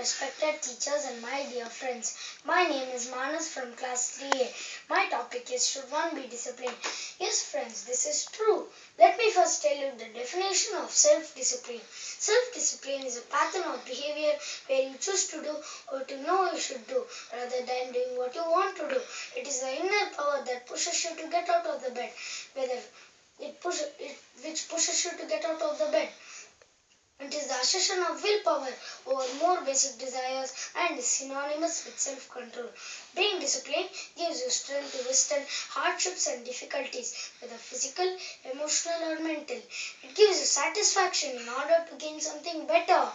respected teachers and my dear friends. My name is Manas from class 3A. My topic is should one be disciplined? Yes friends, this is true. Let me first tell you the definition of self-discipline. Self-discipline is a pattern of behavior where you choose to do what you know you should do rather than doing what you want to do. It is the inner power that pushes you to get out of the bed, which pushes you to get out of the bed. It is the assertion of willpower over more basic desires and is synonymous with self-control. Being disciplined gives you strength to withstand hardships and difficulties, whether physical, emotional or mental. It gives you satisfaction in order to gain something better.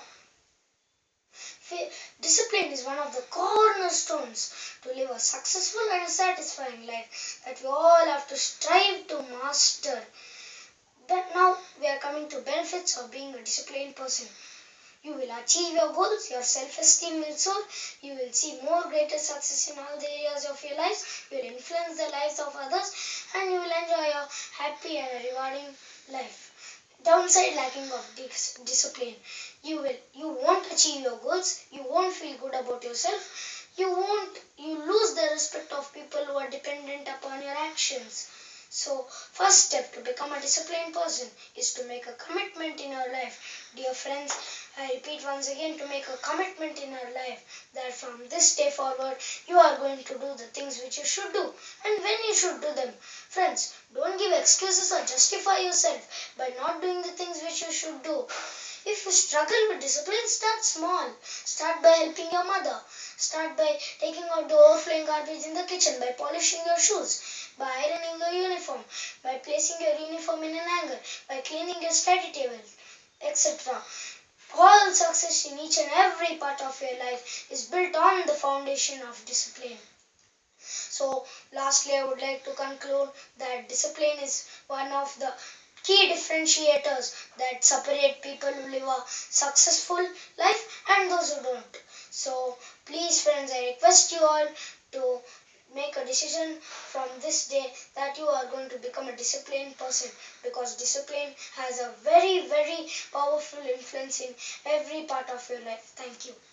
Discipline is one of the cornerstones to live a successful and a satisfying life that we all have to strive to master. But now we are coming to benefits of being a disciplined person. You will achieve your goals, your self-esteem will soar, you will see more greater success in all the areas of your life, you will influence the lives of others, and you will enjoy a happy and a rewarding life. Downside lacking of discipline. You won't achieve your goals, you won't feel good about yourself, you lose the respect of people who are dependent upon your actions. So, first step to become a disciplined person is to make a commitment in your life. Dear friends, I repeat once again, to make a commitment in your life that from this day forward you are going to do the things which you should do and when you should do them. Friends, don't give excuses or justify yourself by not doing the things which you should do. If you struggle with discipline, start small. Start by helping your mother. Start by taking out the overflowing garbage in the kitchen, by polishing your shoes, by ironing your uniform, by placing your uniform in an hanger, by cleaning your study table, etc. All success in each and every part of your life is built on the foundation of discipline. So, lastly, I would like to conclude that discipline is one of the key differentiators that separate people who live a successful life and those who don't. So, please friends, I request you all to make a decision from this day that you are going to become a disciplined person, because discipline has a very, very powerful influence in every part of your life. Thank you.